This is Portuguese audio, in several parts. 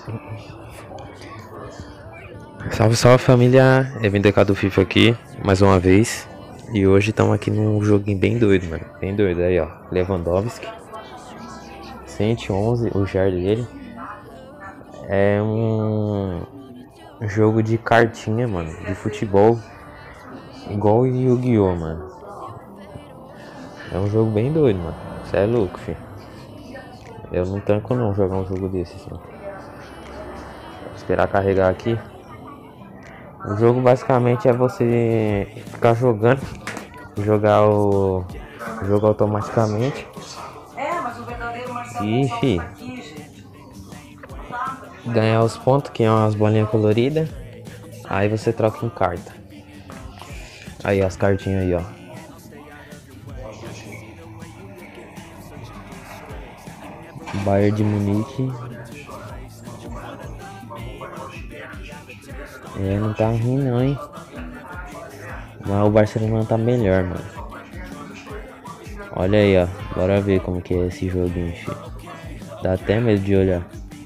Salve, salve família, é VDK do FIFA aqui, mais uma vez. E hoje estamos aqui num joguinho bem doido, mano. Bem doido aí, ó. Lewandowski 111, o jar dele. É um jogo de cartinha, mano, de futebol. Igual o Yu-Gi-Oh, mano. É um jogo bem doido, mano. Cê é louco, filho. Eu não tanco não jogar um jogo desse, assim. Vou esperar carregar aqui. O jogo basicamente é você ficar jogando, jogar o jogo automaticamente. E fi, ganhar os pontos, que é umas bolinhas coloridas. Aí você troca em carta. Aí as cartinhas aí, ó. Bayern de Munique. É, não tá ruim não, hein. Mas o Barcelona tá melhor, mano. Olha aí, ó. Bora ver como que é esse joguinho, filho. Dá até medo de olhar.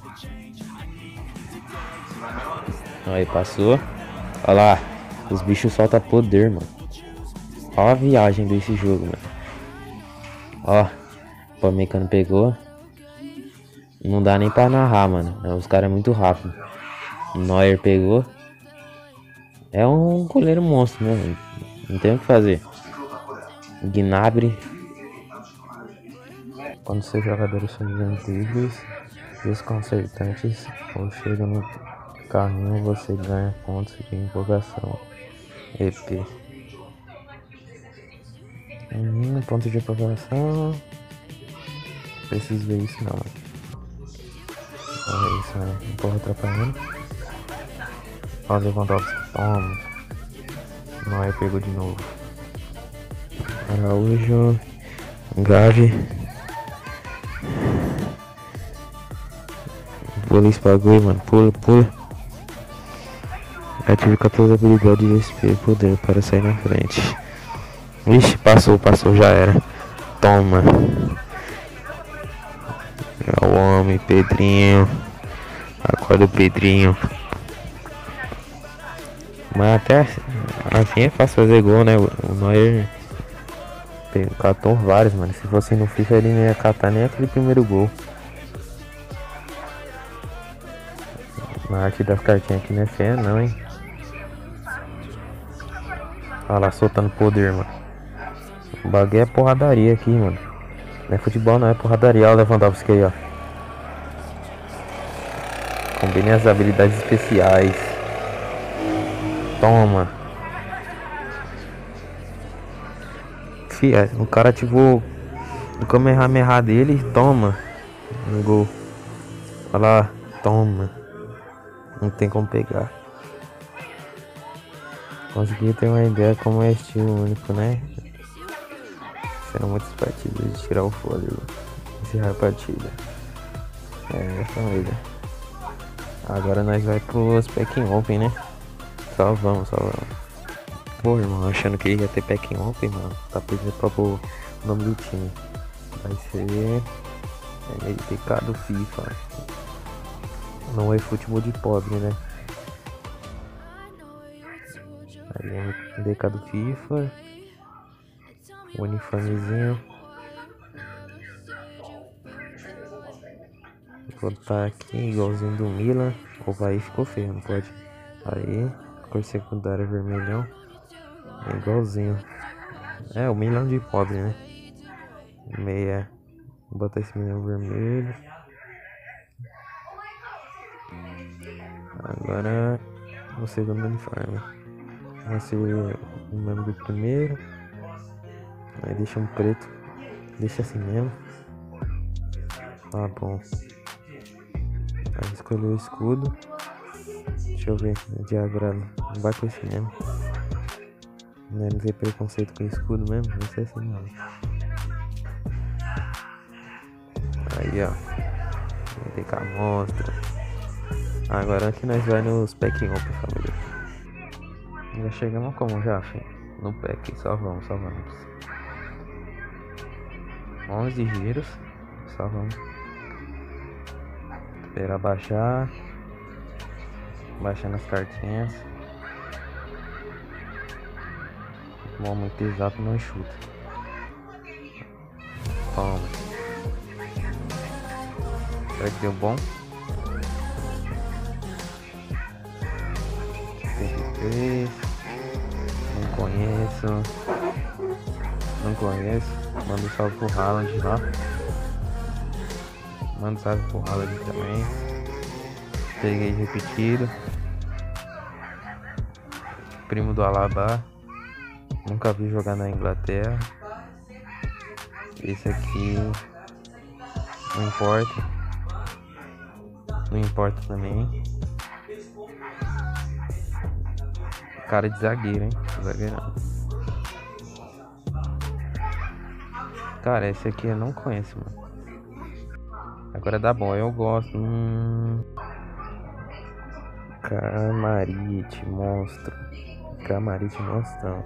Aí, passou. Olha lá. Os bichos soltam poder, mano. Olha a viagem desse jogo, mano. Ó. O Pamecano pegou. Não dá nem pra narrar, mano. Os caras é muito rápido. Neuer pegou. É um goleiro monstro, né, mano? Não tem o que fazer. Gnabry. Quando seus jogadores são antigos, desconcertantes ou chegam no carrinho, você ganha pontos de empolgação. EP. Ponto de empolgação. Preciso ver isso não. Olha isso, né? Um pouco atrapalhando. Ó, Lewandowski. Toma. Noé pegou de novo. Araújo. Gavi. Pula esse bagulho, mano. Pula, pula. Ative 14 habilidades de SP poder para sair na frente. Ixi, passou, já era. Toma. É o homem, Pedrinho. Acorda o Pedrinho. Mas até assim é fácil fazer gol, né? O Neuer catou vários, mano. Se fosse no FIFA ele não ia catar nem aquele primeiro gol. A arte das cartinhas aqui não é feia não, hein? Olha lá, soltando poder, mano. O bagulho é porradaria aqui, mano. Não é futebol não, é porradaria. Olha o Lewandowski aí, ó. Combine as habilidades especiais. Toma. Fia, o cara ativou o Kamehameha dele. Toma. Um gol. Olha lá. Toma. Não tem como pegar. Consegui ter uma ideia como é estilo único, né? Serão muitas partidas de tirar o fôlego. Encerrar a partida. É, família. Agora nós vai pros Packing Open, né? Só vamos. Pô, irmão, achando que ia ter Packing Open, mano. Tá pedindo pra pôr o nome do time. Vai ser MDK do FIFA. Não é futebol de pobre, né? Aí MDK do FIFA. O uniformezinho. Vou botar aqui igualzinho do Milan. O Vai ficou feio, não pode. Aí, cor secundária vermelhão. É igualzinho. É, o Milan de pobre, né? Meia. Vou botar esse Milan vermelho. Agora o segundo uniforme. Vai ser o mesmo do primeiro. Aí deixa um preto. Deixa assim mesmo. Tá bom. Aí escolher o escudo. Deixa eu ver. Diagrama. Não vai com esse mesmo. Não tem preconceito com escudo mesmo. Não sei assim não. Aí ó. MDK monstro. Agora aqui nós vai nos Packing Open, família. Já chegamos como já, filho? No pack, só vamos. 11 giros. Só vamos. Esperar baixar. Baixando as cartinhas. Bom, muito exato, não chuta. Toma. Será que deu bom? 73. Não conheço. Não conheço. Manda um salve pro Haaland lá. Manda um salve pro Haaland também. Peguei repetido. Primo do Alaba. Nunca vi jogar na Inglaterra. Esse aqui não importa. Não importa também. Cara de zagueiro, hein? Zagueirão. Cara, esse aqui eu não conheço, mano. Agora dá bom, eu gosto. Camarite, monstro. Camarite, monstrão.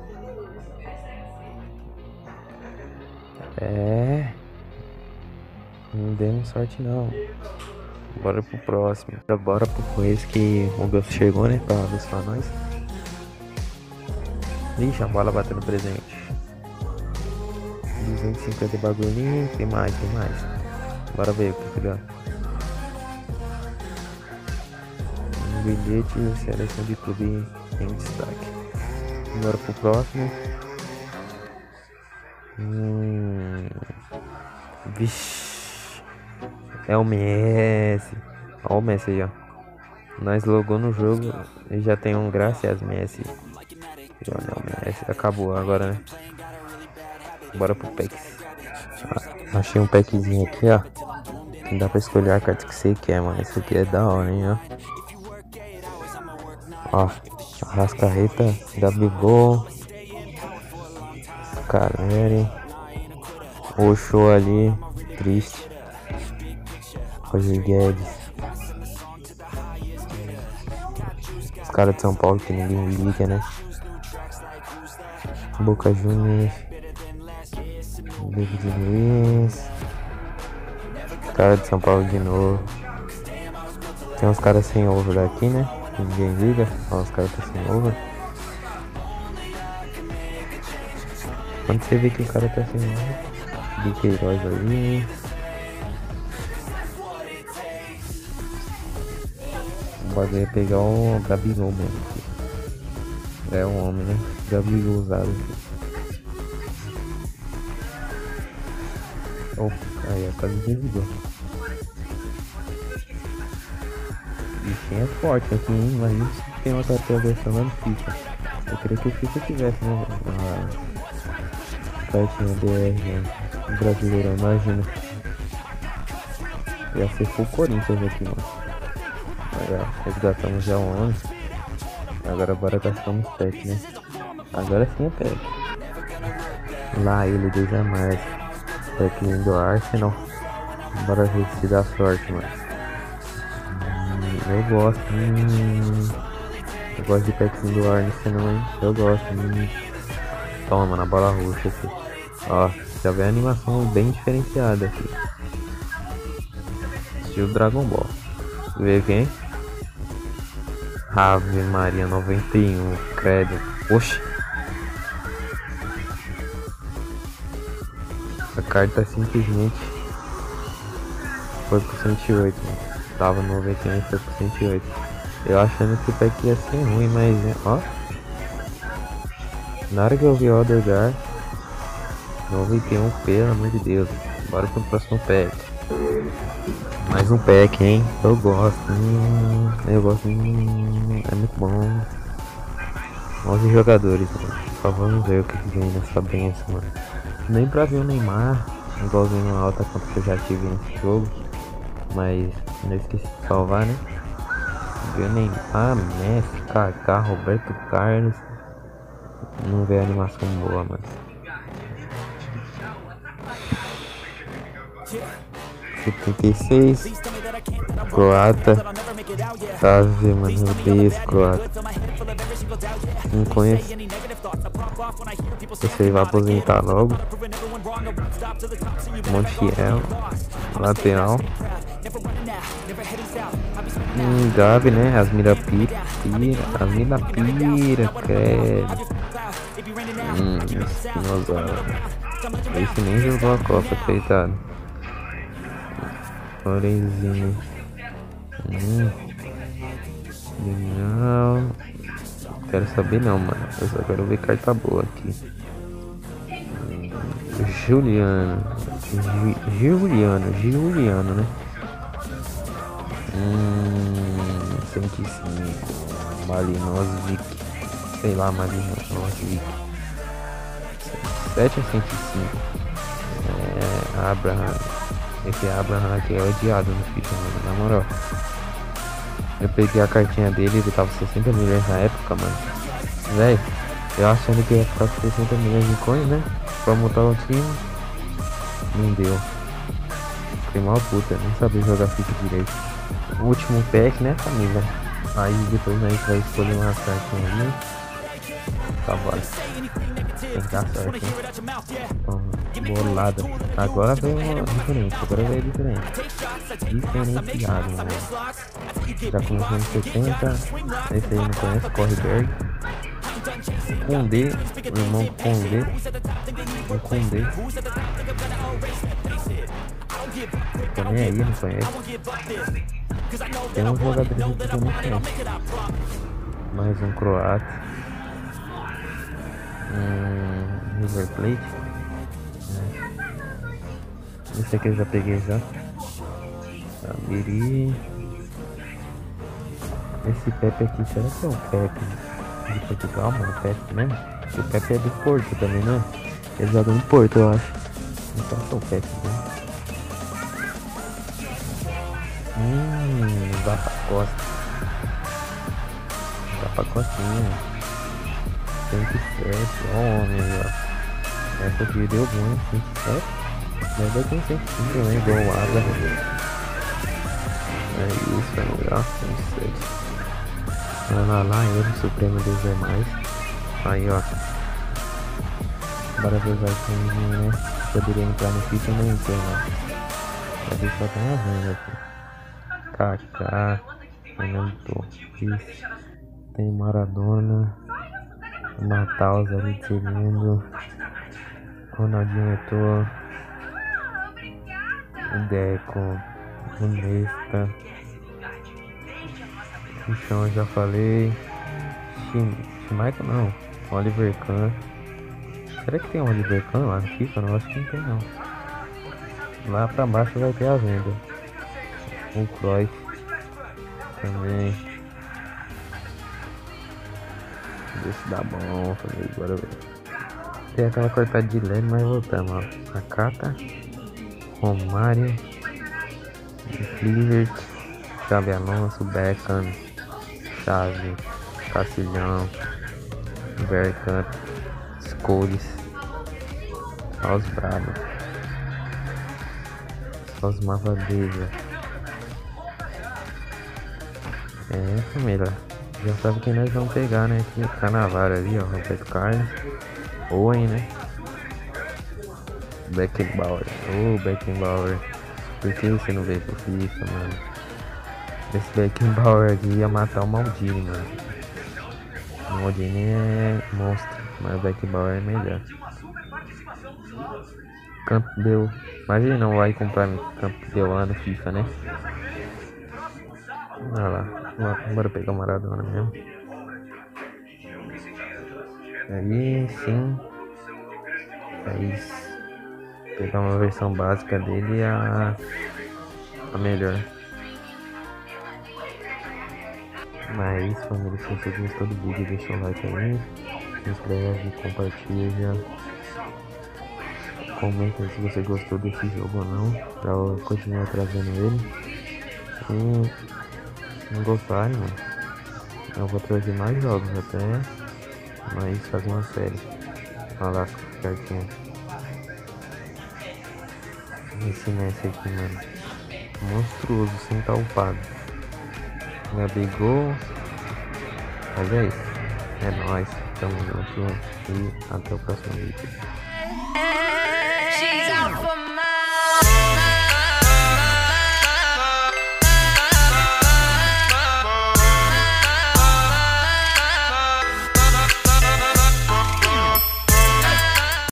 Não demos sorte não. Bora pro próximo. Bora pro quiz que o Gus chegou, né? Pra abençoar nós. Ixi, a bola bateu no presente. 250 bagulhinho. Tem mais. Bora ver o que dá. Um bilhete e seleção de clube em destaque. Bora pro próximo. Vixe. É o Messi. Olha o Messi aí, ó. Nós logou no jogo e já tem um graças Messi. Lionel Messi. Acabou agora, né? Bora pro pack. Achei um packzinho aqui, ó. Que dá pra escolher a carta que você quer, mano. Esse aqui é da hora, hein, ó. Arrascaeta, Gabigol, Caleri, Oxô ali, triste. Roger Guedes. Os caras de São Paulo que ninguém liga, né? Boca Juniors, David Luiz. Os caras de São Paulo de novo. Tem uns caras sem ovo daqui, né? Que ninguém liga. Ó, os caras tá sem ovo. Quando você vê que o cara tá sem ovo, de Queiroz ali. O bagulho é pegar o Gabigol mesmo. É um homem, né? Gabigol usado. Oh, aí quase desligou. Bichinho é forte aqui, hein? Imagina se tem uma carteira versão lá no FIFA. Eu queria que o FIFA tivesse, né? A cartinha DR, né? Brasileiro, imagina. Ia ser full Corinthians aqui, mano. Agora resgatamos já o 11. Agora bora gastamos 7, né? Agora sim é pack. Lá ele do jamais. Pack do Arsenal. Bora ver se dá sorte, mano. Eu gosto. Eu gosto de packzinho do Arsenal, hein? Eu gosto. Toma, na bola roxa aqui. Ó, já vem a animação bem diferenciada aqui. Estilo Dragon Ball. Vê quem? Ave Maria 91, credo. Oxi. A carta simplesmente foi pro 108, mano. Tava no 91 e foi pro 108. Eu achando que o pack ia ser ruim, mas ó. Na hora que eu vi o Odegaard 91, pelo amor de Deus. Bora pro próximo pack. Mais um pack, hein? Eu gosto. Eu gosto. É muito bom. 11 jogadores, mano. Só vamos ver o que vem nessa benção, mano. Nem pra ver o Neymar, igualzinho a alta conta que eu já tive nesse jogo. Mas não esqueci de salvar, né? Ver o Neymar, Messi, Kaká, Roberto Carlos. Não vê a animação boa, mano. 76. Croata. Ave, mano, eu odeio esse croata. Não conheço. Esse aí vai aposentar logo. Montiel. Lateral. Gabi, né? As mira pira, credo. Espinosa. Esse nem jogou a Copa, coitado. Lorenzinho. Não. Quero saber não, mano. Eu só quero ver carta boa aqui. Juliano, né? 105. Malinovic. Sei lá, Malinovic. 7 a 105. Abraham. Esse Abraham aqui é odiado no FIFA, mano. Na moral. Eu peguei a cartinha dele, ele tava 60 milhões na época, mano. Véi, eu achando que ia ficar com 60 milhões de coins, né? Pra montar o time. Não deu. Fiquei mal puta, não sabia jogar FIFA direito. O último pack, né, família? Aí depois a gente vai escolher uma cartinha ali. Tá, bora. Tem que dar sorte, né? Bolada. Agora veio diferente, diferenciado, mano. Já começou em 70. Esse aí não conhece, Correberg. Condé, o irmão Condé. O Condé. Também aí, não conhece. Tem um jogador que eu não conheço. Mais um croata. River Plate. Esse aqui eu já peguei já. Amiri. Esse Pepe aqui, será que é o Pepe de Portugal, mano? O Pepe mesmo? O Pepe é do Porto também, né? Ele joga no Porto, eu acho. Não sei se é o Pepe, né? Dá pra costa. Dá pra costinha. 107, homem, ó. Essa aqui deu bom, 107. Mas eu tenho 105 também, igual o Asa. É isso, é melhor, 107. Vai lá, ele, Supremo dos demais. Aí, ó. Bora ver os arquinhos, né? Poderia entrar no FIFA, não entrou, né? Mas só tem a venda aqui. Kaká, Fernando Torres, tem Maradona, Mataus ali de segundo, Ronaldinho Eto'o, o Deco, o Nesta, o Chão eu já falei, Schmeichel não, Oliver Kahn. Será que tem um Oliver Kahn lá no FIFA? Não, acho que não tem não. Lá pra baixo vai ter a venda. O Cruyff também. Ver se dá bom, família. Bora ver. Tem aquela cortada de leve, mas voltamos, ó. Nakata, Romário, Clivert, Xabi Alonso, Beckham, Xavi, Cacilhão, Bergkamp, Scholes, só os bravos, só os mavadeza. Família, já sabe quem nós vamos pegar, né? Aqui, Cannavaro ali, ó, Roberto Carlos, Owen, né? Beckenbauer, Beckenbauer, por que você não veio pro FIFA, mano? Esse Beckenbauer aqui ia matar o Maldini, mano. O Maldini é monstro, mas o Beckenbauer é melhor. Campbell, imagina não vai comprar Campbell lá no FIFA, né? Olha lá, bora pegar o Maradona mesmo. Aí sim, pegar uma versão básica dele e a melhor. Mas família, se você gostou do vídeo, deixa o like aí, se inscreve, compartilha, comenta se você gostou desse jogo ou não, pra eu continuar trazendo ele. E se não gostarem, mano, eu vou trazer mais jogos até, mas fazer uma série. Olha lá, cartinha. Esse Messi aqui, mano, monstruoso, sem estar upado. Gabigol. Mas é isso. É nóis. Tamo junto. E até o próximo vídeo.